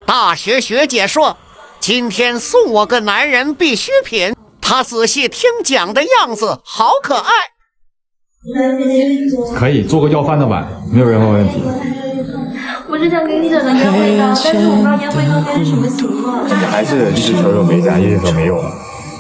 大学学姐说，今天送我个男人必需品。他仔细听讲的样子，好可爱。 可以做个要饭的碗，没有任何问题。 我是想跟你整个烟灰缸，但是我不知道烟灰缸变成什么形状。 还是一只手有没加，一只手没有啊？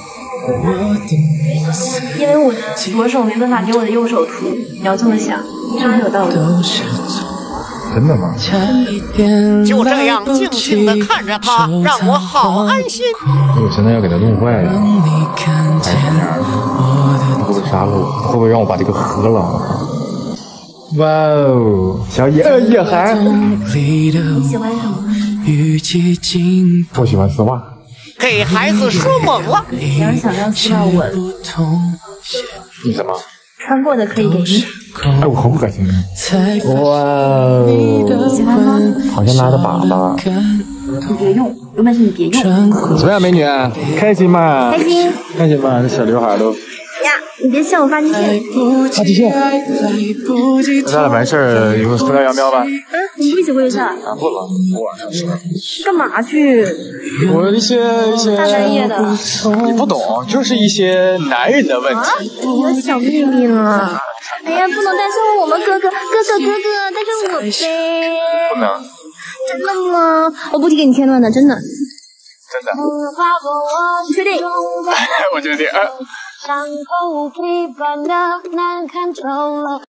因为我的左手没办法给我的右手涂，你要这么想，是不是有道理？ 真的吗？ 就这样静静地看着他，让我好安心。 我现在要给他弄坏了，还是什么样？他会不会杀了我？会不会让我把这个喝了？哇哦，小野野涵， 你喜欢什么？ 我喜欢丝袜。 给孩子说懵了。 你要想要丝袜我你什么？ 穿过的可以给你。 哎，我好恶心啊！哇哦， 你喜欢吗？ 好像拉着粑粑。 你别用，有本事你别用。 怎么样，美女？开心吗？ 开心。 开心吗？这小刘海都。 呀，你别笑我发际线。 发际线。那咱俩完事儿一会儿塑料羊喵吧。 你不一起过去上？ 不了，我晚上吃。 干嘛去？ 我一些大半夜的。 你不懂，就是一些男人的问题。 你有小秘密了。哎呀，不能带上我们哥哥，带上我呗。 不能。 真的吗？我不提给你添乱的，真的。 真的。 你确定？ 我确定。